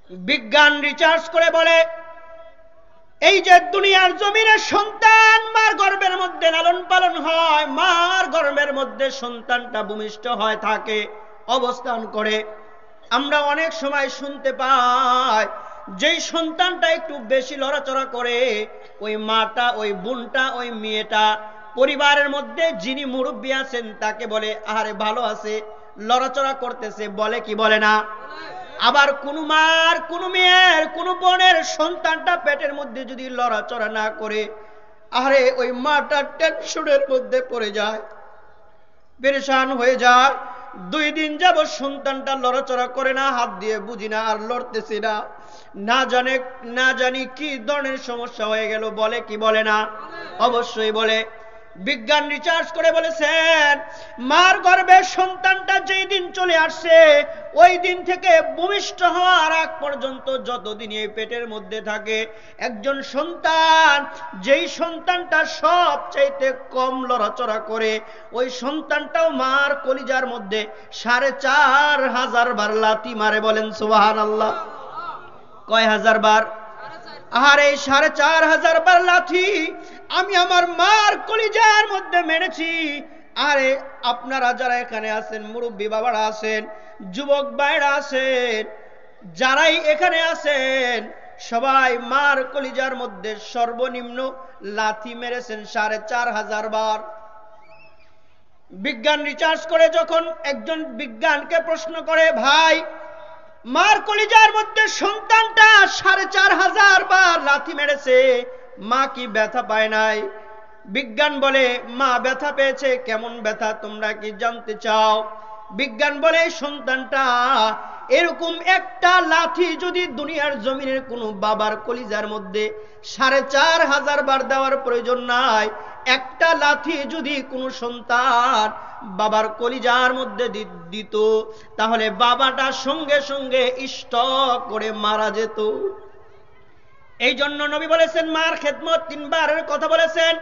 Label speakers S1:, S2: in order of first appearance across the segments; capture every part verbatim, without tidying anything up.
S1: বিজ্ঞান রিসার্চ করে বলে এই যে দুনিয়ার জমিনে সন্তান মার গর্ভের মধ্যে লালন পালন হয়, মার গর্ভের মধ্যে সন্তানটা ভূমিষ্ঠ হয় থাকে অবস্থান করে, আমরা অনেক সময় শুনতে পাই যেই সন্তানটা একটু বেশি লড়াচড়া করে ওই মাটা, ওই বোনটা, ওই মেয়েটা পরিবারের মধ্যে যিনি মুরব্বী আছেন তাকে বলে আরে ভালো আছে, লড়াচড়া করতেছে, বলে কি বলে না? আবার কোন মার, কোন মেয়ের, কোন বোনের সন্তানটা পেটের মধ্যে যদি লড়াচড়া না করে, আরে ওই মাটা টেনশনের মধ্যে পড়ে যায়, পেরেশান হয়ে যায়। দুই দিন যাবত সন্তানটা লড়াচড়া করে না, হাত দিয়ে বুঝি না আর লড়তেছে না, না জানে না জানি কি ধরনের সমস্যা হয়ে গেল, বলে কি বলে না? অবশ্যই বলে। বিজ্ঞান রিসার্চ করে বলেছেন মার গর্ভে সন্তানটা যেই দিন চলে আসছে ওই দিন থেকে ভূমিষ্ঠ হওয়ার আগ পর্যন্ত যতদিন এই পেটের মধ্যে থাকে একজন সন্তান, যেই সন্তানটা সবচাইতে কম লড়াচড়া করে ওই সন্তানটাও মার কলিজার মধ্যে সাড়ে চার হাজার বার লাথি মারে। বলেন সুবহানাল্লাহ। কয় হাজার বার? আর এই সাড়ে চার হাজার বার লাথি আমি আমার মার কলিজার মধ্যে মেরেছি। আরে আপনারা যারা এখানে আছেন, মুরব্বী বাবারা আছেন, যুবক ভাইরা আছেন, যারাই এখানে আছেন সবাই মার কলিজার মধ্যে সর্বনিম্ন লাথি মেরেছেন সাড়ে চার হাজার বার। বিজ্ঞান রিসার্চ করে যখন একজন বিজ্ঞানকে প্রশ্ন করে ভাই মার কলিজার মধ্যে সন্তানটা সাড়ে চার হাজার বার লাথি মেরেছে, মা কি ব্যথা পায় নাই? বিজ্ঞান বলে মা ব্যথা পেয়েছে। কেমন ব্যথা তোমরা কি জানতে চাও? বিজ্ঞান বলে সন্তানটা এরকম একটা লাথি যদি দুনিয়ার জমিনের কোনো বাবার কলিজার মধ্যে সাড়ে চার হাজার বার দেওয়ার প্রয়োজন নাই, একটা লাথি যদি কোনো সন্তান বাবার কলিজার মধ্যে দিত তাহলে বাবাটা সঙ্গে সঙ্গে স্টক করে মারা যেত। এই জন্য নবী বলেছেন মার খেদমত তিনবারের কথা বলেছেন।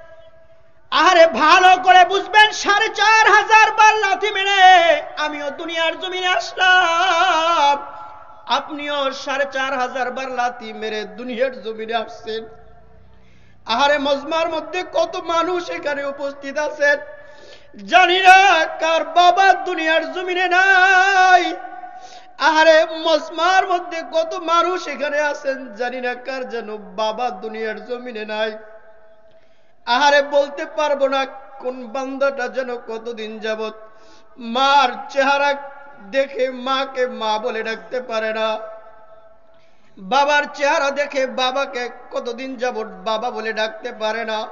S1: আরে ভালো করে বুঝবেন, সাড়ে চার হাজার বার লাথি মেরে আমিও দুনিয়ার জমিনে আসলাম, আপনিও সাড়ে চার হাজার বার লাথি মেরে দুনিয়ার জমিনে আসছেন। আহারে মজমার মধ্যে কত মানুষ এখানে উপস্থিত আছেন, জানি না কার বাবা দুনিয়ার জমিনে নাই। আহারে মজমার মধ্যে কত মানুষ এখানে আছেন, জানি না কার যেন বাবা দুনিয়ার জমিনে নাই। আহারে বলতে পারবো না কোন বান্দাটা যেন কতদিন যাবত মার চেহারা দেখে মাকে মা বলে ডাকতে পারে না, বাবার চেহারা দেখে বাবাকে কতদিন যাবত বাবা বলে ডাকতে পারে না।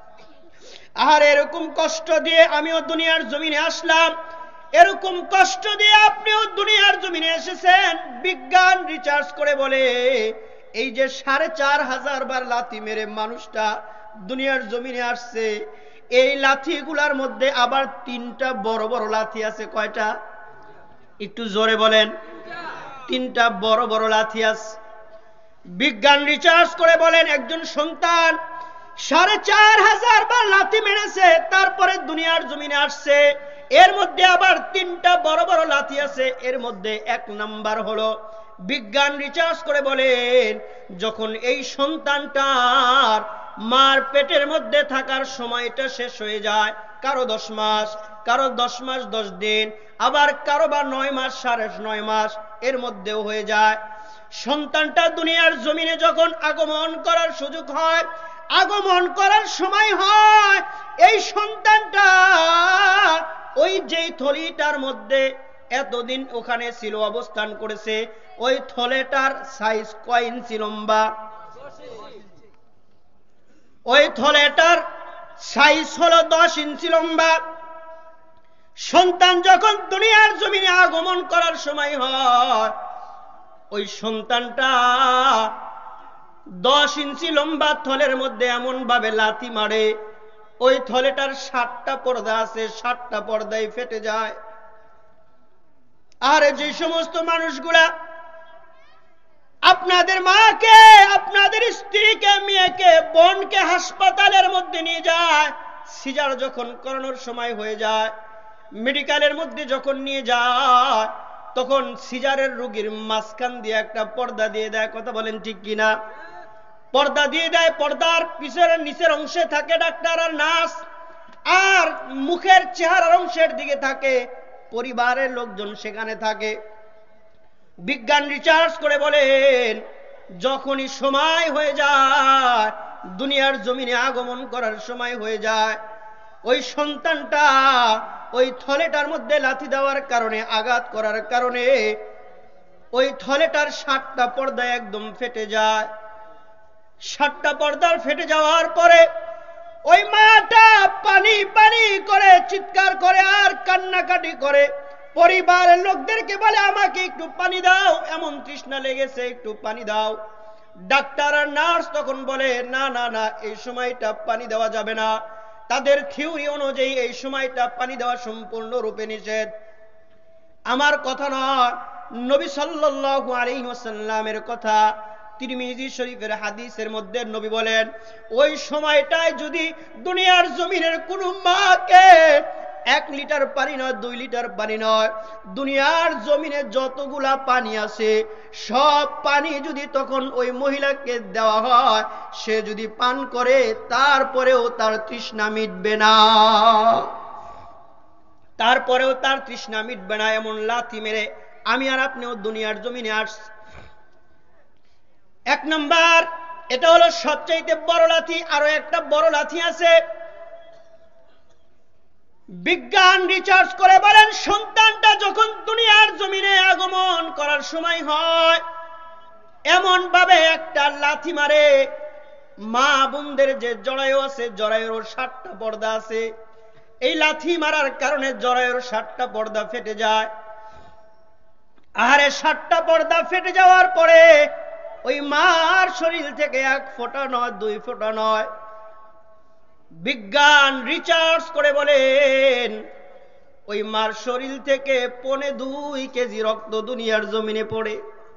S1: আর এরকম কষ্ট দিয়ে আমিও দুনিয়ার জমিনে আসলাম, এরকম কষ্ট দিয়ে আপনিও দুনিয়ার জমিনে এসেছেন। বিজ্ঞান রিসার্চ করে বলে এই যে সাড়ে চার হাজার বার লাথি মেরে মানুষটা দুনিয়ার জমিনে আসছে, এই লাথিগুলার মধ্যে আবার তিনটা বড় বড় লাথি আছে। কয়টা? একটু জোরে বলেন। তিনটা বড় বড় লাথি আছে। বিজ্ঞান রিসার্চ করে বলেন একজন সন্তান সাড়ে চার হাজার বার লাথি মেরেছে, তারপরে দুনিয়ার জমিনে আসছে, এর মধ্যে আবার তিনটা বড় বড় লাথি আছে। এর মধ্যে এক নাম্বার হলো বিজ্ঞান রিসার্চ করে বলেন যখন এই সন্তানটার মার পেটের মধ্যে থাকার সময়টা শেষ হয়ে যায়, কারো দশ মাস, কারো দশ মাস দশ দিন, আবার কারো বা নয় মাস সাড়ে নয় মাস এর মধ্যেও হয়ে যায়, সন্তানটা দুনিয়ার জমিনে যখন আগমন করার সুযোগ হয়, আগমন করার সময় হয়, এই সন্তানটা ওই যেই থলিটার মধ্যে এতদিন ওখানে ছিল, অবস্থান করেছে, ওই থলেটার সাইজ কয় ইঞ্চি লম্বা? ওই থলেটার সাইজ হলো দশ ইঞ্চি লম্বা। সন্তান যখন দুনিয়ার জমিনে আগমন করার সময় হয়, ওই সন্তানটা দশ ইঞ্চি লম্বা থলের মধ্যে এমন ভাবে লাথি মারে ওই থলেটার ষাটটা পর্দা আছে, ষাটটা পর্দায় ফেটে যায়। আর যে সমস্ত মানুষগুলা আপনাদের মাকে, আপনাদের স্ত্রীকে, মেয়েকে, বোনকে হাসপাতালের মধ্যে নিয়ে যায়, সিজার যখন করানোর সময় হয়ে যায়, মেডিকেলের মধ্যে যখন নিয়ে যায়, তখন সিজারের রোগীর মাঝখান দিয়ে একটা পর্দা দিয়ে দেয়, কথা বলেন ঠিক কিনা? পর্দা দিয়ে দেয়, পর্দার পিছনের নিচের অংশে থাকে ডাক্তার আর নার্স, আর মুখের চেহারার অংশের দিকে থাকে পরিবারের লোকজন, সেখানে থাকে। বিজ্ঞান রিসার্চ করে বলেন, যখনই সময় হয়ে যায়, দুনিয়ার জমিনে আগমন করার সময় হয়ে যায়, ওই সন্তানটা ওই থলেটার মধ্যে লাথি দেওয়ার কারণে, আঘাত করার কারণে ওই থলেটার সাতটা পর্দা একদম ফেটে যায়। সাতটা পর্দার ফেটে যাওয়ার পরে ওই মাটা পানি পানি করে চিৎকার করে আর কান্নাকাটি করে, পরিবারের লোকদেরকে বলে আমাকে একটু পানি দাও, এমন তৃষ্ণা লেগেছে, একটু পানি দাও। ডাক্তার আর নার্স তখন বলে না না না, এই সময়টা পানি দেওয়া যাবে না, তাদের থিওরি অনুযায়ী এই সময়টা পানি দেওয়া সম্পূর্ণ রূপে নিষেধ। আমার কথা নয়, নবী সাল্লাল্লাহু আলাইহি ওয়াসাল্লামের কথা। তিরমিজি শরীফের হাদিসের মধ্যে নবী বলেন, ওই সময়টায় যদি দুনিয়ার জমিনের কোন মাকে এক লিটার পানি নয়, দুই লিটার পানি নয়, দুনিয়ার জমিনে যতগুলা পানি আছে সব পানি যদি তখন ওই মহিলাকে দেওয়া হয়, সে যদি পান করে তারপরেও তার তৃষ্ণা মিটবে না, তারপরেও তার তৃষ্ণা মিটবে না। এমন লাথি মেরে আমি আর আপনিও দুনিয়ার জমিনে আসছি। এক নাম্বার, এটা হলো সবচাইতে বড় লাথি। আরো একটা বড় লাথি আছে। বিজ্ঞান রিসার্চ করে বলেন, সন্তানটা যখন দুনিয়ার জমিনে আগমন করার সময় হয়, এমন ভাবে একটা লাথি মারে, মা বোনদের যে জরায়ু আছে, জরায়ুর সাতটা পর্দা আছে, এই লাথি মারার কারণে জরায়ুর সাতটা পর্দা ফেটে যায়। আরে সাতটা পর্দা ফেটে যাওয়ার পরে ওই মার শরীর থেকে এক ফোঁটা নয়, দুই ফোঁটা নয়, বিজ্ঞান রিসার্চ করে বলেন ওই মার শরীর থেকে পৌনে দুই কেজি রক্ত দুনিয়ার জমিনে পড়ে।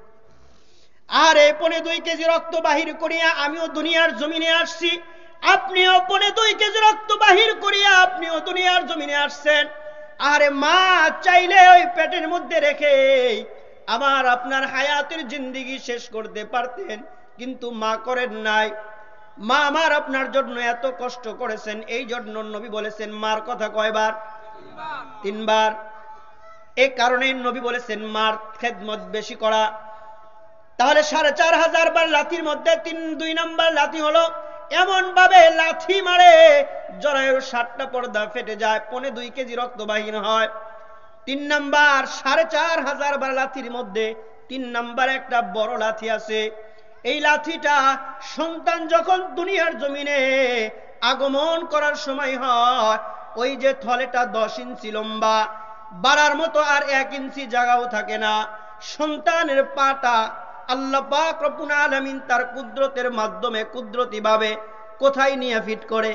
S1: আর এই পৌনে দুই কেজি রক্ত বাহির করিয়া আমিও দুনিয়ার জমিনে আসছি, আপনিও পৌনে দুই কেজি রক্ত বাহির করিয়া আপনিও দুনিয়ার জমিনে আসছেন। আরে মা চাইলে ওই পেটের মধ্যে রেখে আমার আপনার হায়াতের জিন্দেগি শেষ করতে পারতেন, কিন্তু মা করেন নাই। মা আমার আপনার জন্য এত কষ্ট করেছেন, এই জন্য নবী বলেছেন মার কথা কয়বার? তিনবার। এই কারণে নবী বলেছেন মার খেদমত বেশি করা। তাহলে সাড়ে চার হাজার বার লাথির মধ্যে তিন দুই নাম্বার লাথি হলো এমন ভাবে লাথি মারে জরায়ুর সাতটা পর্দা ফেটে যায়, পৌনে দুই কেজি রক্ত বাহির হয়। তিন নাম্বার, সাড়ে চার হাজার বার লাথির মধ্যে তিন নাম্বার একটা বড় লাথি আছে। এই লাথিটা সন্তান যখন দুনিয়ার জমিনে আগমন করার সময় হয়, ওই যে থলেটা দশ ইঞ্চি লম্বা, বাড়ার মতো আর এক ইঞ্চি জায়গাও থাকে না। সন্তানের পাটা আল্লাহ পাক রব্বুল আলামিন তার কুদরতের মাধ্যমে কুদরতি ভাবে কোথায় নিয়ে ফিট করে?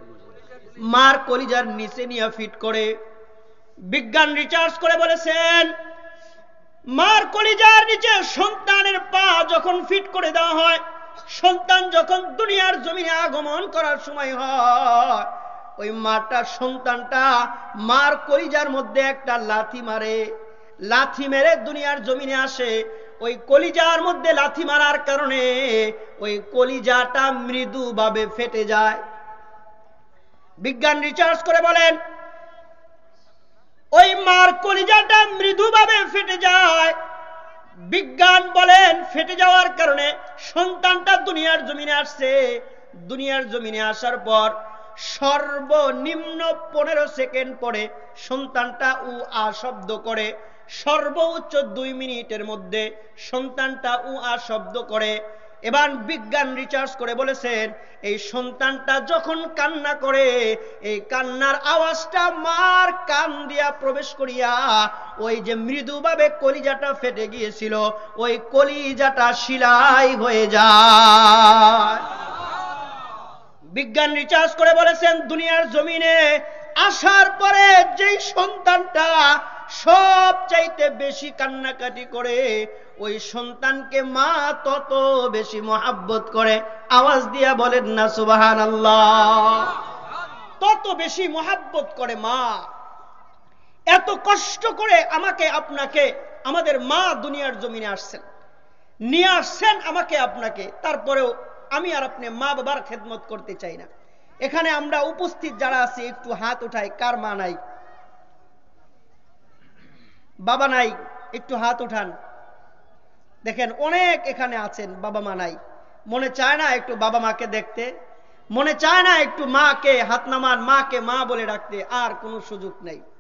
S1: মার কলিজার নিচে নিয়ে ফিট করে। বিজ্ঞান রিসার্চ করে বলেছেন মার কলিজার নিচে সন্তানের পা যখন ফিট করে দেওয়া হয়, সন্তান যখন দুনিয়ার জমিনে আগমন করার সময় হয়, ওই মাটা সন্তানটা মার কলিজার মধ্যে একটা লাথি মারে। লাথি মেরে দুনিয়ার জমিনে আসে। ওই কলিজার মধ্যে লাথি মারার কারণে ওই কলিজাটা মৃদুভাবে ফেটে যায়। বিজ্ঞান রিসার্চ করে বলেন ওই মার কলিজাটা মৃদুভাবে ফেটে যায়। বিজ্ঞান বলেন ফেটে যাওয়ার কারণে সন্তানটা দুনিয়ার জমিনে আসছে। দুনিয়ার জমিনে আসার পর সর্বনিম্ন পনেরো সেকেন্ড পরে সন্তানটা উ আ শব্দ করে। সর্বোচ্চ দুই মিনিটের মধ্যে সন্তানটা উ আ শব্দ করে। এবার বিজ্ঞান রিসার্চ করে বলেছেন এই সন্তানটা যখন কান্না করে, এই কান্নার আওয়াজটা মার কান দিয়া প্রবেশ করিয়া ওই যে মৃদুভাবে কলিজাটা ফেটে গিয়েছিল, ওই কলিজাটা শিলাই হয়ে যায়। বিজ্ঞান রিসার্চ করে বলেছেন দুনিয়ার জমিনে আসার পরে যেই সন্তানটা সব চাইতে বেশি কান্নাকাটি করে, ওই সন্তানকে মা তত বেশি মহাব্বত করে। আওয়াজ দিয়া বলেন না সুবহানাল্লাহ। তত বেশি মহাব্বত করে মা। এত কষ্ট করে আমাকে আপনাকে আমাদের মা দুনিয়ার জমিনে আসছেন, নিয়ে আসছেন আমাকে আপনাকে, তারপরেও আমি আর আপনি মা বাবার খেদমত করতে চাই না। এখানে আমরা উপস্থিত যারা আছি একটু হাত উঠাই, কার মা নাই, বাবা নাই? একটু হাত উঠান। দেখেন অনেক এখানে আছেন বাবা মা নাই। মনে চায় না একটু বাবা মাকে দেখতে? মনে চায় না একটু মাকে হাত নামান, মাকে মা বলে ডাকতে? আর কোনো সুযোগ নেই।